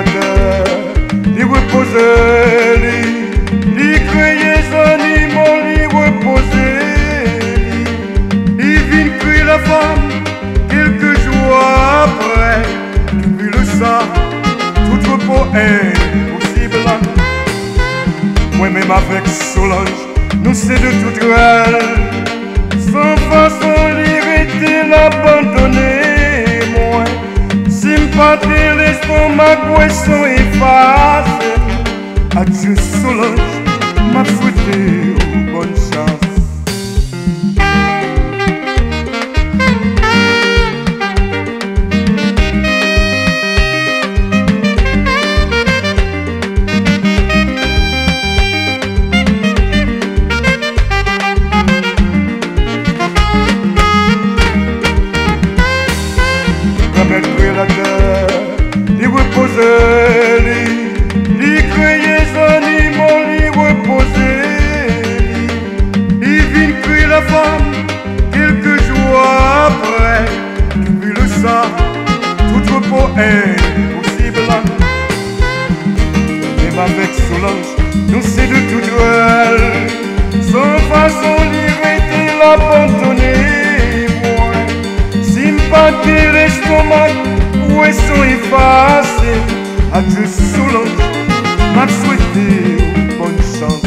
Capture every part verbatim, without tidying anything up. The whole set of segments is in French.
terre, il repose, il crée les animaux, il repose, il vient créer la femme quelques jours après, puis le sang, tout repos est possible. Moi-même avec Solange, nous c'est de toute réelle, sans façon l'irriter, l'abandonner, moi. Sympathie, l'estomac, poisson effacé. Adieu Solange, m'a souhaité bonne chance. La terre, il repose, il crée les animaux, il repose, il vient créer la femme quelques jours après, puis le sang, tout repos est possible. Même avec Solange, nous c'est de toute réelle, sans façon l'irriter, l'abandonner, moi. Sympathie, l'estomac, poisson effacé, adieu Solange, m'a souhaité bonne chance.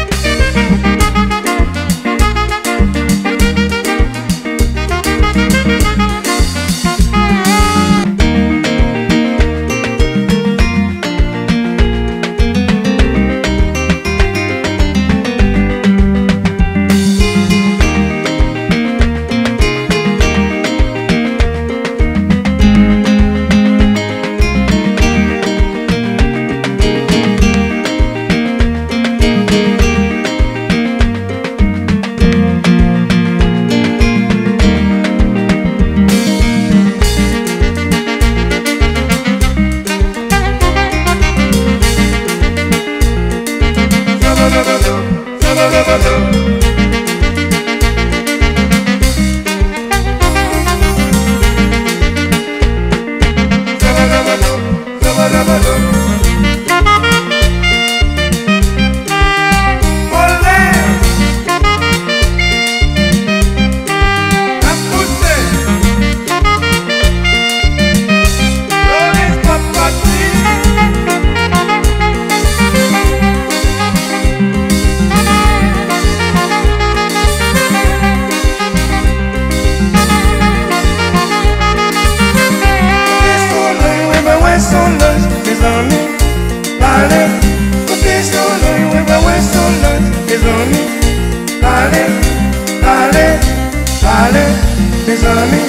Solange, mes amis, allez, côté Solange, oui, bah ouais, Solange, mes amis, allez, allez, allez, mes amis,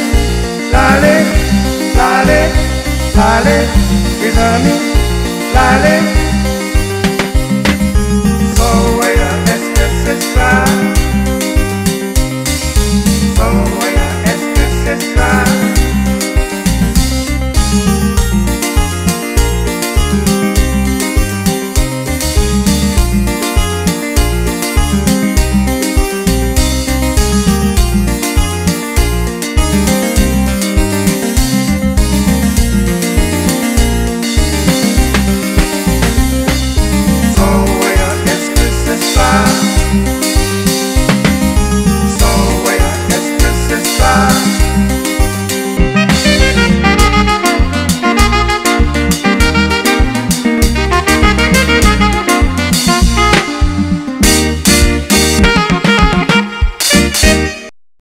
allez, allez, allez, mes amis, allez.